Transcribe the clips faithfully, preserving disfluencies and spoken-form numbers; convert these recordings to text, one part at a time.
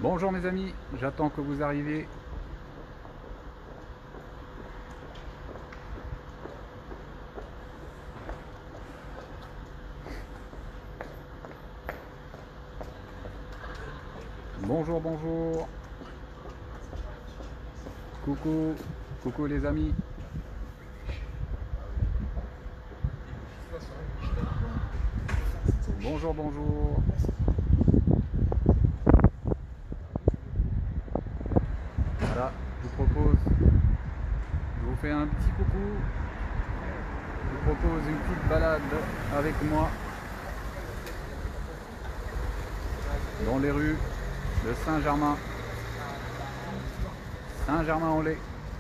Bonjour mes amis, j'attends que vous arriviez. Bonjour, bonjour. Coucou, coucou les amis. Bonjour, bonjour. Voilà, je vous propose, je vous fais un petit coucou. Je vous propose une petite balade avec moi dans les rues de Saint-Germain. Saint-Germain-en-Laye.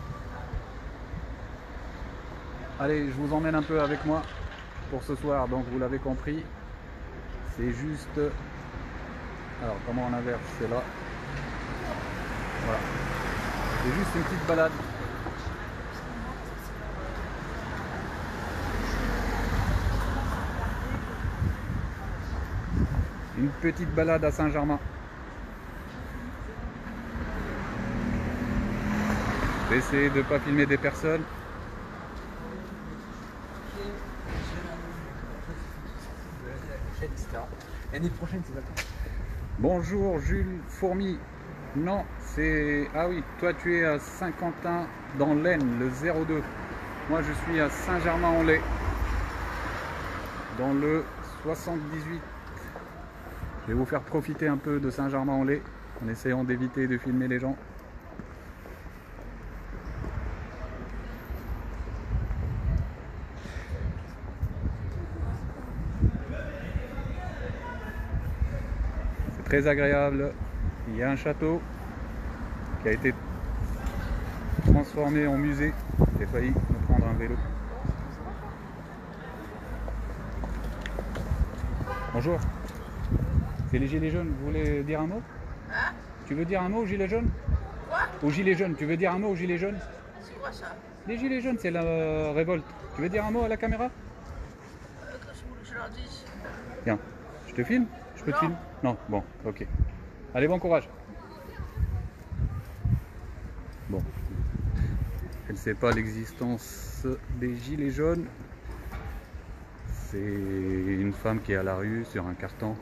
Allez, je vous emmène un peu avec moi pour ce soir. Donc vous l'avez compris, c'est juste... Alors comment on inverse? C'est là. Voilà. C'est juste une petite balade. Une petite balade à Saint-Germain. Je vais essayer de ne pas filmer des personnes. L'année prochaine, c'est vacances. Bonjour Jules Fourmi. Non, c'est... Ah oui, toi tu es à Saint-Quentin dans l'Aisne, le zéro deux. Moi je suis à Saint-Germain-en-Laye, dans le soixante-dix-huit. Je vais vous faire profiter un peu de Saint-Germain-en-Laye en essayant d'éviter de filmer les gens. C'est très agréable. Il y a un château qui a été transformé en musée. J'ai failli me prendre un vélo. Bonjour. C'est les gilets jaunes, vous voulez dire un mot? Hein? Tu veux dire un mot aux gilets jaunes? Quoi? Aux gilets jaunes, tu veux dire un mot aux gilets jaunes? C'est quoi ça? Les gilets jaunes, c'est la euh, révolte. Tu veux dire un mot à la caméra? euh, Qu'est-ce que vous voulez que je leur dise? Tiens, je te filme? Je peux te Non. filmer? Non, bon, ok. Allez, bon courage. Bon. Elle ne sait pas l'existence des gilets jaunes. C'est une femme qui est à la rue sur un carton.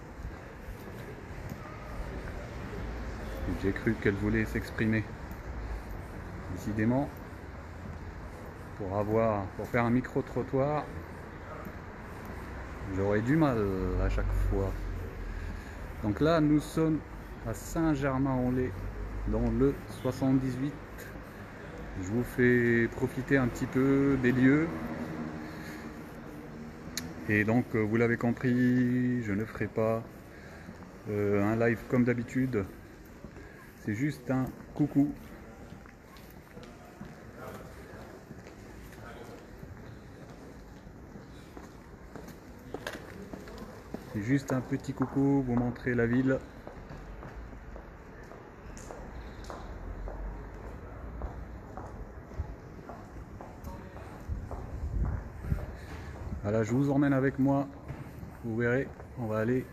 J'ai cru qu'elle voulait s'exprimer. Décidément, pour avoir, pour faire un micro-trottoir, j'aurais du mal à chaque fois. Donc là, nous sommes à Saint-Germain-en-Laye, dans le soixante-dix-huit. Je vous fais profiter un petit peu des lieux. Et donc, vous l'avez compris, je ne ferai pas euh, un live comme d'habitude. C'est juste un coucou. C'est juste un petit coucou, vous montrer la ville. Voilà, je vous emmène avec moi. Vous verrez, on va aller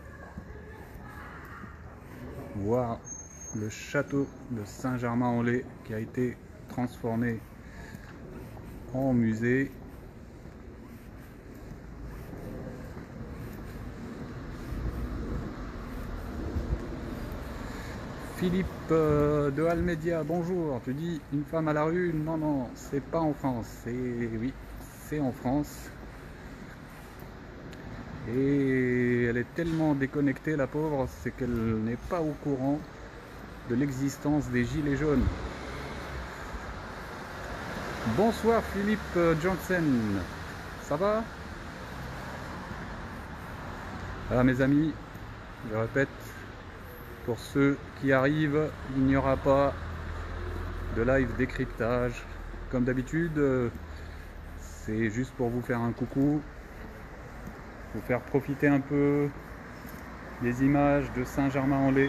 voir le château de Saint-Germain-en-Laye qui a été transformé en musée. Philippe euh, de Almedia, bonjour. Tu dis une femme à la rue? Non, non, c'est pas en France. C'est oui, c'est en France. Et elle est tellement déconnectée, la pauvre, c'est qu'elle n'est pas au courant de l'existence des gilets jaunes. Bonsoir Philippe Johnson, ça va? Voilà mes amis, je répète, pour ceux qui arrivent, il n'y aura pas de live décryptage. Comme d'habitude, c'est juste pour vous faire un coucou, vous faire profiter un peu des images de Saint-Germain-en-Laye.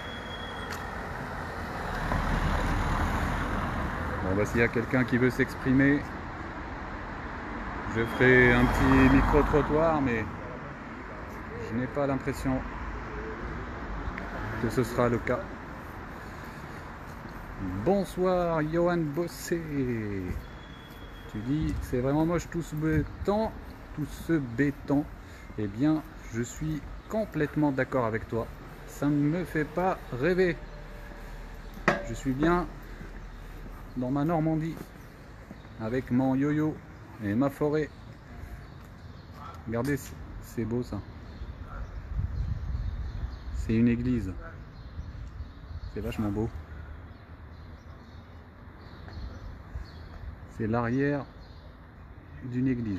Bon bah s'il y a quelqu'un qui veut s'exprimer, je ferai un petit micro-trottoir, mais je n'ai pas l'impression que ce sera le cas. Bonsoir Johan Bossé. Tu dis c'est vraiment moche tout ce béton, tout ce béton. Eh bien, je suis complètement d'accord avec toi. Ça ne me fait pas rêver. Je suis bien dans ma Normandie avec mon yo-yo et ma forêt. Regardez, c'est beau ça. C'est une église. C'est vachement beau. C'est l'arrière d'une église.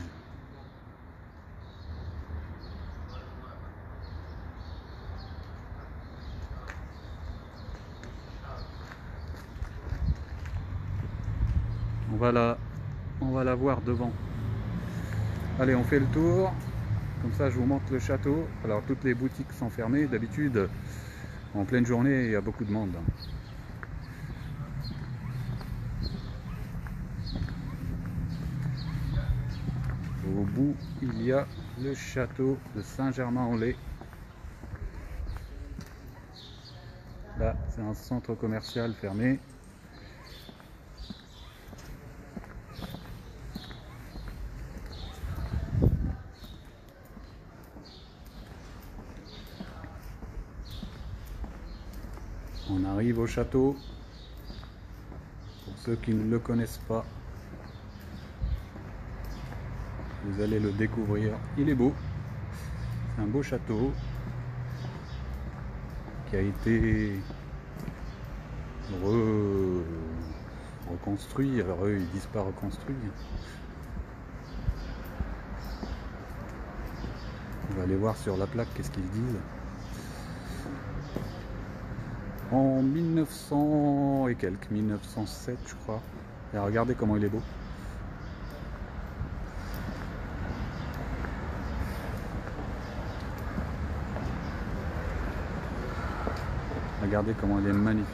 On va la, on va la voir devant. Allez, on fait le tour. Comme ça, je vous montre le château. Alors, toutes les boutiques sont fermées. D'habitude, en pleine journée, il y a beaucoup de monde. Au bout, il y a le château de Saint-Germain-en-Laye. Là, c'est un centre commercial fermé. On arrive au château. Pour ceux qui ne le connaissent pas, vous allez le découvrir. Il est beau. C'est un beau château qui a été re... reconstruit. Alors eux, ils disent pas reconstruit. On va aller voir sur la plaque qu'est-ce qu'ils disent. En mille neuf cents et quelques, mille neuf cent sept je crois. Et regardez comment il est beau. Regardez comment il est magnifique.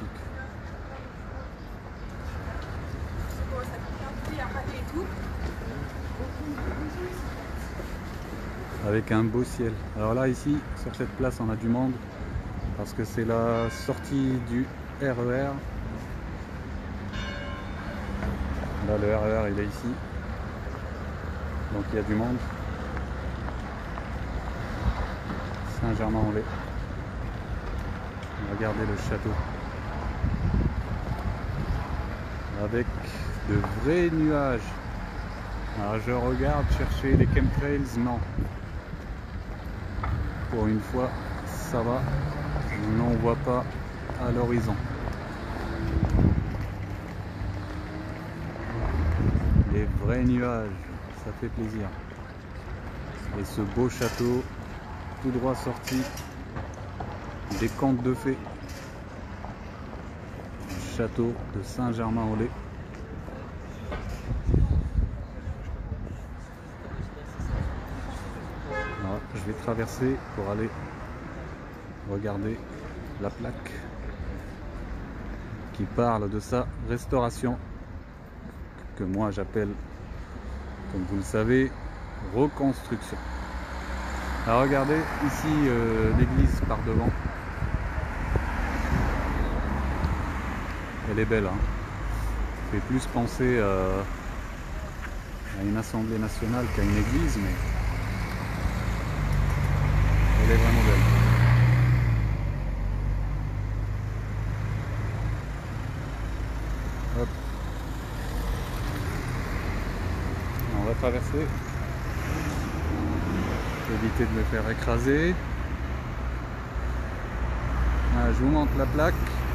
Avec un beau ciel. Alors là, ici, sur cette place, on a du monde. Parce que c'est la sortie du R E R. Là, le R E R, il est ici. Donc il y a du monde. Saint-Germain-en-Laye. Regardez le château. Avec de vrais nuages. Alors je regarde chercher les chemtrails, non. Pour une fois, ça va. On n'en voit pas à l'horizon. Les vrais nuages, ça fait plaisir. Et ce beau château, tout droit sorti des contes de fées. Château de Saint-Germain-en-Laye. Je vais traverser pour aller regarder la plaque qui parle de sa restauration, que moi j'appelle, comme vous le savez, reconstruction. Alors regardez ici euh, l'église par devant. Elle est belle, hein. Ça fait plus penser euh, à une assemblée nationale qu'à une église, mais elle est vraiment belle. Hop. On va traverser. Éviter de me faire écraser. Voilà, je vous montre la plaque.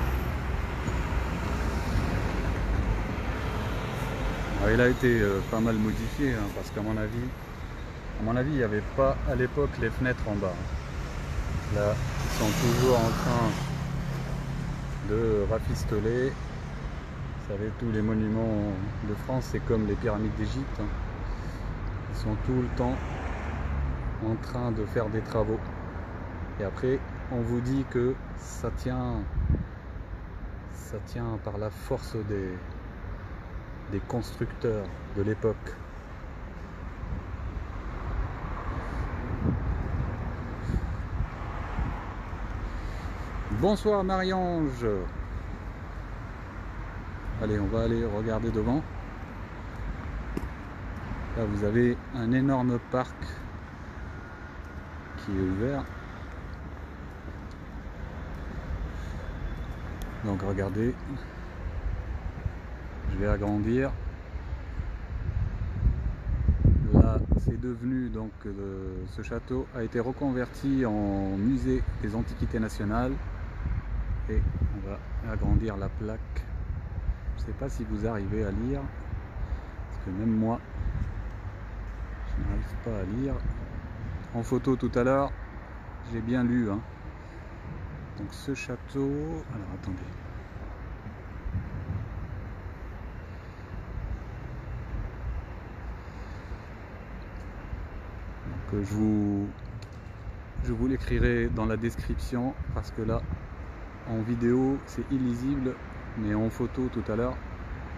Alors, il a été euh, pas mal modifié, hein, parce qu'à mon avis, à mon avis, il n'y avait pas à l'époque les fenêtres en bas. Là, ils sont toujours en train de rafistoler. Vous savez, tous les monuments de France, c'est comme les pyramides d'Égypte. Hein. Ils sont tout le temps en train de faire des travaux. Et après, on vous dit que ça tient, ça tient par la force des, des constructeurs de l'époque. Bonsoir Marie-Ange. Allez, on va aller regarder devant. Là, vous avez un énorme parc qui est ouvert. Donc regardez, je vais agrandir. Là, c'est devenu, donc euh, ce château a été reconverti en musée des antiquités nationales. Et on va agrandir la plaque. Je ne sais pas si vous arrivez à lire, parce que même moi, je n'arrive pas à lire. En photo tout à l'heure, j'ai bien lu. Hein. Donc ce château... Alors attendez. Donc je vous, je vous l'écrirai dans la description, parce que là, en vidéo, c'est illisible, mais en photo tout à l'heure,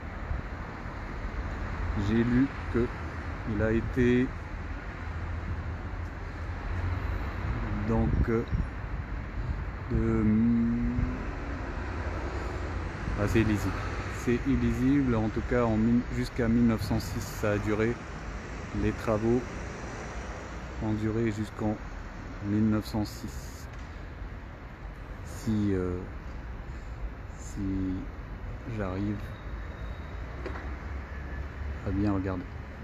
j'ai lu que il a été donc de ah, c'est illisible. C'est illisible, en tout cas jusqu'à mille neuf cent six ça a duré. Les travaux ont duré jusqu'en mille neuf cent six. Si, euh, si j'arrive à bien regarder.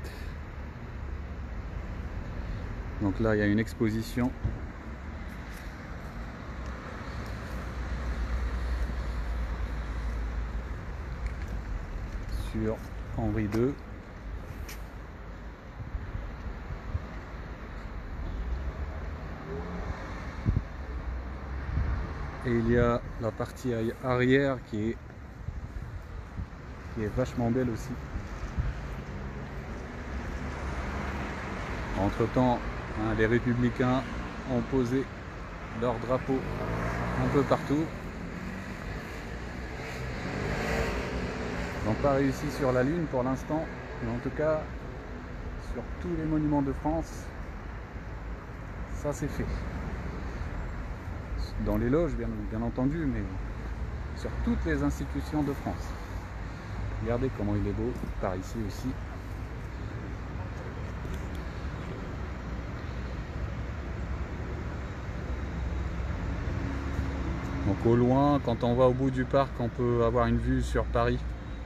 Donc là, il y a une exposition sur Henri deux. Et il y a la partie arrière qui est, qui est vachement belle aussi. Entre temps, hein, les républicains ont posé leur drapeau un peu partout. Ils n'ont pas réussi sur la Lune pour l'instant, mais en tout cas, sur tous les monuments de France, ça c'est fait. Dans les loges, bien, bien entendu, mais sur toutes les institutions de France. Regardez comment il est beau, par ici aussi. Donc au loin, quand on va au bout du parc, on peut avoir une vue sur Paris.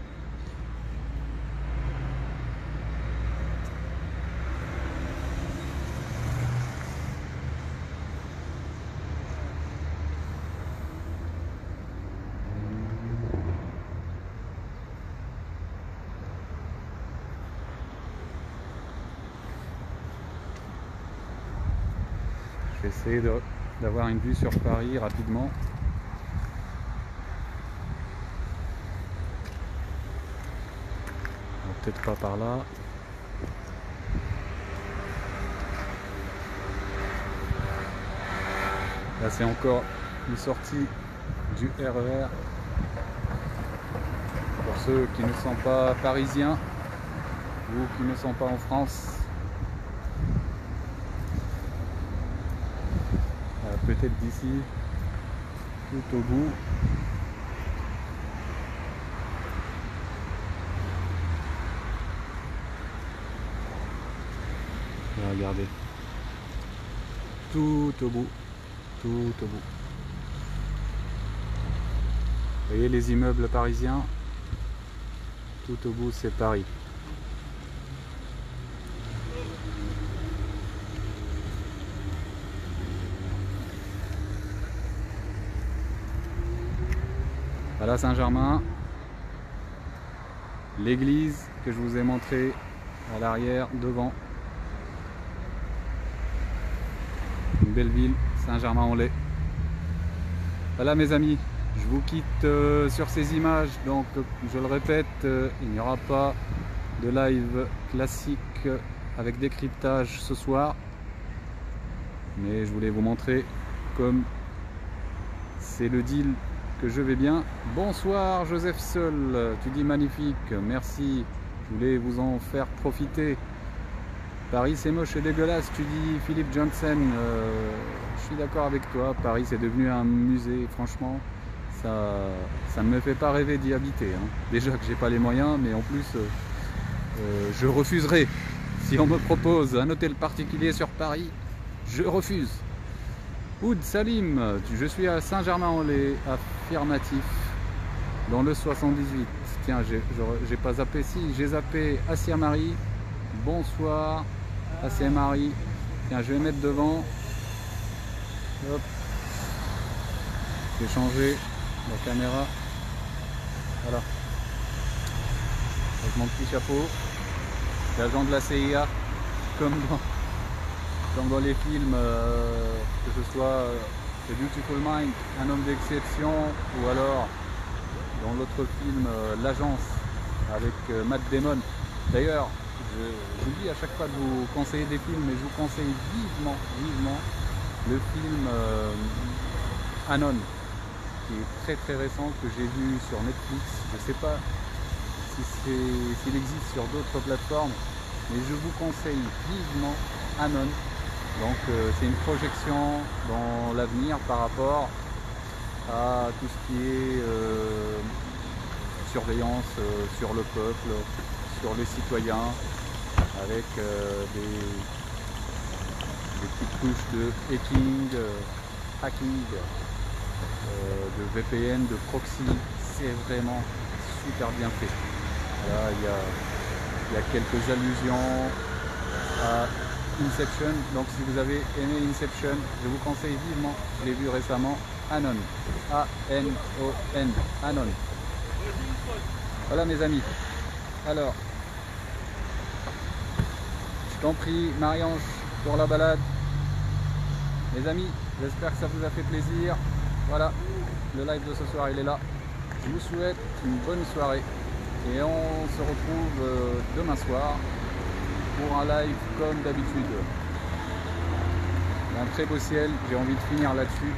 Je vais essayer d'avoir une vue sur Paris rapidement. Peut-être pas par là. Là c'est encore une sortie du R E R. Pour ceux qui ne sont pas parisiens ou qui ne sont pas en France. Peut-être d'ici, tout au bout. Regardez. Tout au bout. Tout au bout. Vous voyez les immeubles parisiens? Tout au bout, c'est Paris. Voilà Saint-Germain, l'église que je vous ai montrée à l'arrière, devant. Une belle ville, Saint-Germain-en-Laye. Voilà mes amis, je vous quitte euh, sur ces images. Donc je le répète, euh, il n'y aura pas de live classique avec décryptage ce soir. Mais je voulais vous montrer comme c'est le deal que je vais bien. Bonsoir Joseph Seul, tu dis magnifique, merci, je voulais vous en faire profiter. Paris c'est moche et dégueulasse, tu dis Philippe Johnson, euh, je suis d'accord avec toi, Paris c'est devenu un musée, franchement ça, ça ne me fait pas rêver d'y habiter. Hein. Déjà que j'ai pas les moyens, mais en plus, euh, euh, je refuserai. Si on me propose un hôtel particulier sur Paris, je refuse. Oud Salim, je suis à Saint-Germain-en-Laye, affirmatif, dans le soixante-dix-huit. Tiens, j'ai pas zappé, si, j'ai zappé Assia Marie. Bonsoir, Assia Marie. Tiens, je vais mettre devant. Hop. J'ai changé la caméra. Voilà. Avec mon petit chapeau. L'agent de la C I A, comme dans, comme dans les films, euh, que ce soit euh, The Beautiful Mind, Un homme d'exception, ou alors dans l'autre film, euh, L'Agence, avec euh, Matt Damon. D'ailleurs, j'oublie à chaque fois de vous conseiller des films, mais je vous conseille vivement, vivement le film euh, Anon, qui est très très récent, que j'ai vu sur Netflix. Je ne sais pas s'il si existe sur d'autres plateformes, mais je vous conseille vivement Anon. Donc euh, c'est une projection dans l'avenir par rapport à tout ce qui est euh, surveillance euh, sur le peuple, sur les citoyens, avec euh, des, des petites touches de hacking, euh, hacking euh, de V P N, de proxy. C'est vraiment super bien fait. Là, il y a, il y a quelques allusions à Inception. Donc si vous avez aimé Inception, je vous conseille vivement, je l'ai vu récemment, Anon. A N O N. Anon. Voilà mes amis. Alors, je t'en prie, Marie-Ange, pour la balade. Mes amis, j'espère que ça vous a fait plaisir. Voilà, le live de ce soir, il est là. Je vous souhaite une bonne soirée. Et on se retrouve euh, demain soir pour un live comme d'habitude. Un très beau ciel, j'ai envie de finir là-dessus.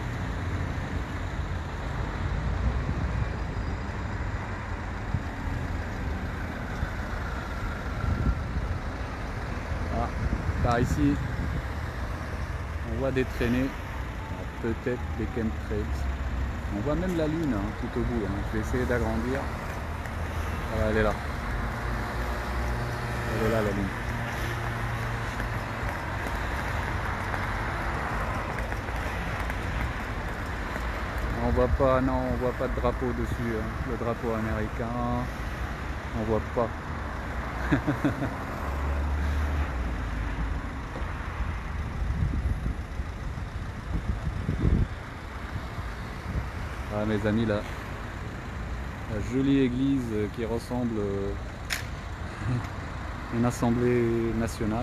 Ah, par ici, on voit des traînées, peut-être des chemtrails. On voit même la lune hein, tout au bout. Hein. Je vais essayer d'agrandir. Voilà, elle est là. Elle est là la lune. On voit pas, non, on voit pas de drapeau dessus. Hein. Le drapeau américain, on voit pas. Ah, mes amis, là, la jolie église qui ressemble à une assemblée nationale.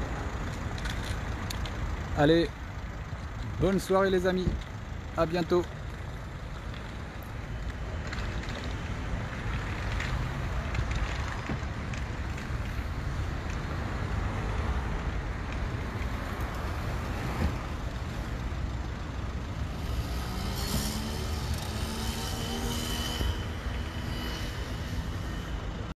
Allez, bonne soirée les amis, à bientôt.